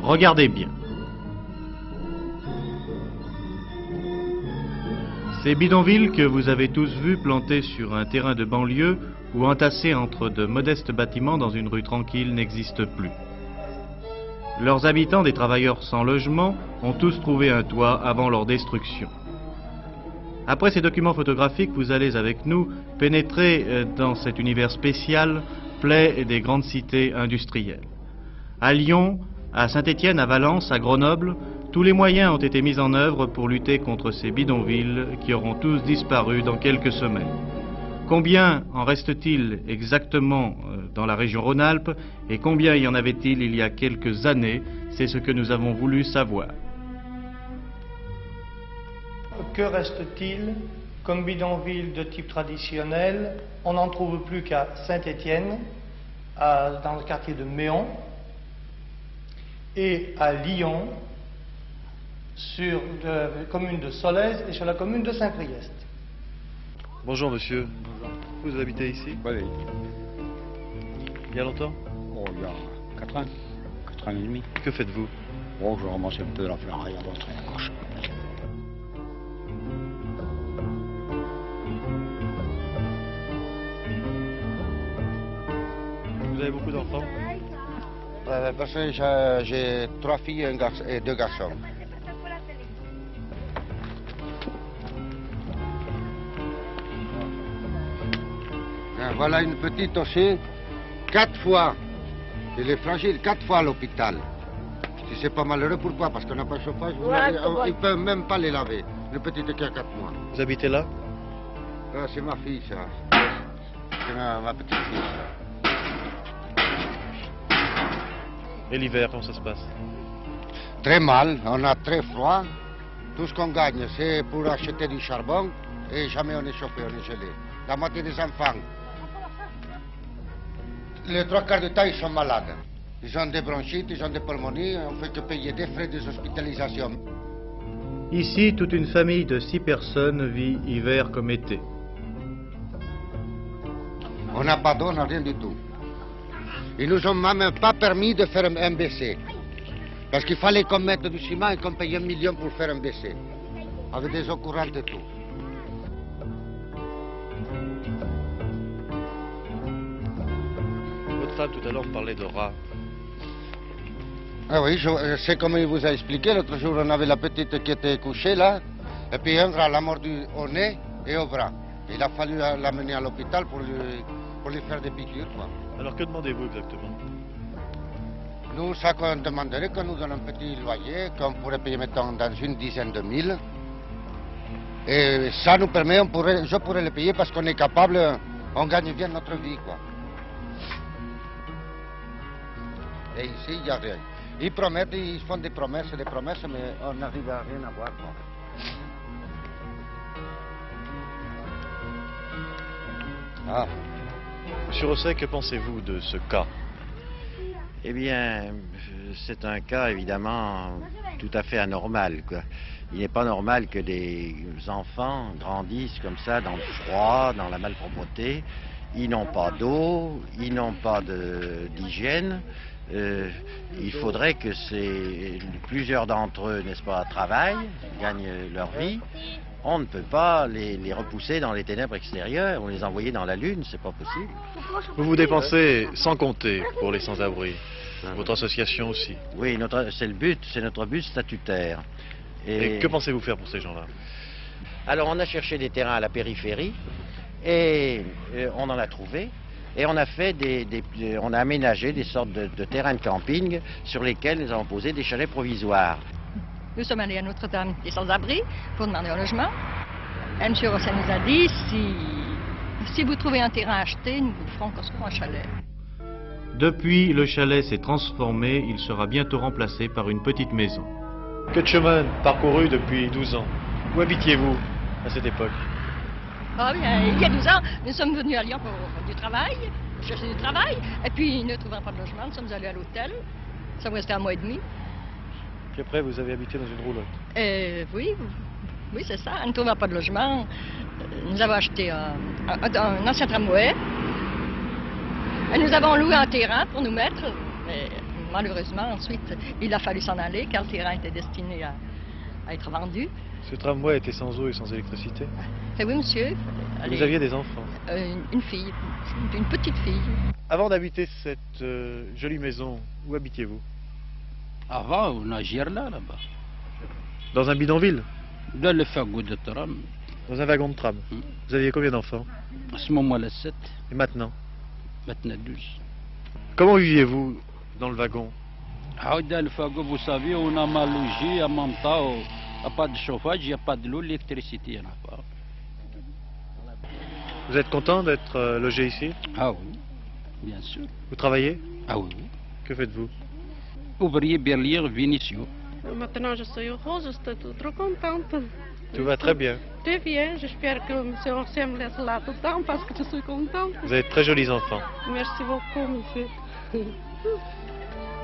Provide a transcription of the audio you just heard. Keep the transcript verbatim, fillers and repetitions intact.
Regardez bien. Ces bidonvilles que vous avez tous vus plantés sur un terrain de banlieue ou entassés entre de modestes bâtiments dans une rue tranquille n'existent plus. Leurs habitants, des travailleurs sans logement, ont tous trouvé un toit avant leur destruction. Après ces documents photographiques, vous allez avec nous pénétrer dans cet univers spécial, plaie des grandes cités industrielles. À Lyon, à Saint-Étienne, à Valence, à Grenoble, tous les moyens ont été mis en œuvre pour lutter contre ces bidonvilles qui auront tous disparu dans quelques semaines. Combien en reste-t-il exactement dans la région Rhône-Alpes et combien y en avait-il il y a quelques années? C'est ce que nous avons voulu savoir. Que reste-t-il comme bidonville de type traditionnel? On n'en trouve plus qu'à Saint-Étienne, dans le quartier de Méon, et à Lyon, sur la commune de Solèze et sur la commune de Saint-Priest. Bonjour monsieur. Bonjour. Vous habitez ici? Oui. Il y a longtemps? Oh, il y a quatre ans, quatre ans et demi. Que faites-vous? Oh, je ramasse un peu de la ferraille à droite et à gauche. Vous avez beaucoup d'enfants? Euh, parce que j'ai- j'ai trois filles et, un garçon, et deux garçons. Ben, voilà une petite aussi, quatre fois. Il est fragile, quatre fois à l'hôpital. Je dis, c'est pas malheureux, pourquoi? Parce qu'on n'a pas de chauffage, vous n'avez- on- ils ne peuvent même pas les laver. Une petite qui a quatre mois. Vous habitez là? Ah, c'est ma fille, ça. C'est ma, ma petite fille, ça. Et l'hiver, comment ça se passe? Très mal, on a très froid. Tout ce qu'on gagne, c'est pour acheter du charbon et jamais on est chauffé, on est gelé. La moitié des enfants, les trois quarts du temps, ils sont malades. Ils ont des bronchites, ils ont des pneumonies, on ne fait que payer des frais des hospitalisations. Ici, toute une famille de six personnes vit hiver comme été. On n'a pas d'eau, on n'a rien du tout. Ils nous ont même pas permis de faire un B C. Parce qu'il fallait qu'on mette du ciment et qu'on paye un million pour faire un B C. Avec des eaux courantes et tout. Votre femme, tout à l'heure, me parlait de rats. Ah oui, je, je sais comment il vous a expliqué. L'autre jour, on avait la petite qui était couchée là. Et puis un rat l'a mordu au nez et au bras. Il a fallu l'amener à l'hôpital pour lui, pour lui faire des piqûres, quoi. Alors que demandez-vous exactement? Nous, ça qu'on demanderait, qu'on nous donne un petit loyer, qu'on pourrait payer, mettons, dans une dizaine de mille. Et ça nous permet, on pourrait, je pourrais le payer parce qu'on est capable, on gagne bien notre vie, quoi. Et ici, il n'y a rien. Ils promettent, ils font des promesses, des promesses, mais on n'arrive à rien à voir, quoi. Ah. Monsieur Rosset, que pensez-vous de ce cas? Eh bien, c'est un cas évidemment tout à fait anormal, quoi. Il n'est pas normal que des enfants grandissent comme ça dans le froid, dans la malpropreté. Ils n'ont pas d'eau, ils n'ont pas de- d'hygiène. Euh, il faudrait que ces, plusieurs d'entre eux, n'est-ce pas, travaillent, gagnent leur vie. On ne peut pas les, les repousser dans les ténèbres extérieures ou les envoyer dans la lune, c'est pas possible. Vous vous dépensez sans compter pour les sans-abri. Votre association aussi. Oui, notre- c'est le but, c'est notre but statutaire. Et que pensez-vous faire pour ces gens-là? Alors on a cherché des terrains à la périphérie et euh, on en a trouvé. Et on a fait des, des- des- on a aménagé des sortes de, de terrains de camping sur lesquels nous avons posé des chalets provisoires. Nous sommes allés à Notre-Dame des Sans-Abri pour demander un logement. Et M. Rosset nous a dit, si, si vous trouvez un terrain à acheter, nous vous ferons construire un chalet. Depuis, le chalet s'est transformé, il sera bientôt remplacé par une petite maison. Que de chemin parcouru depuis douze ans. Où habitiez-vous à cette époque? Ah bien, il y a douze ans, nous sommes venus à Lyon pour, pour du travail, pour chercher du travail, et puis ne trouvant pas de logement, nous sommes allés à l'hôtel. Ça sommes restés un mois et demi. Puis après, vous avez habité dans une roulotte. Euh, oui, oui, c'est ça. Ne trouvant pas de logement, euh, nous avons acheté un, un- un ancien tramway. Et nous avons loué un terrain pour nous mettre. Mais malheureusement, ensuite, il a fallu s'en aller car le terrain était destiné à, à être vendu. Ce tramway était sans eau et sans électricité. Et oui, monsieur. Vous Allez, aviez des enfants? euh, une, une fille, une petite fille. Avant d'habiter cette euh, jolie maison, où habitiez-vous? Avant, on a Gerla là-bas. Dans un bidonville? Dans le fagot de tram. Dans un wagon de tram. Hmm. Vous aviez combien d'enfants? À ce moment-là, sept. Et maintenant? Maintenant, douze. Comment viviez-vous dans le wagon? Ah, dans le fagot, vous savez, on a mal logé, en même temps, il n'y a pas de chauffage, il n'y a pas de l'eau, l'électricité, il n'y en a pas. Vous êtes content d'être euh, logé ici? Ah oui, bien sûr. Vous travaillez? Ah oui, oui. Que faites-vous? Ouvrier berlier Vénitio. Maintenant, je suis heureuse, je suis tout- trop contente. Tout va très bien. Très bien, j'espère que M. Ancien me laisse là tout le temps parce que je suis contente. Vous avez de très jolis enfants. Merci beaucoup, monsieur.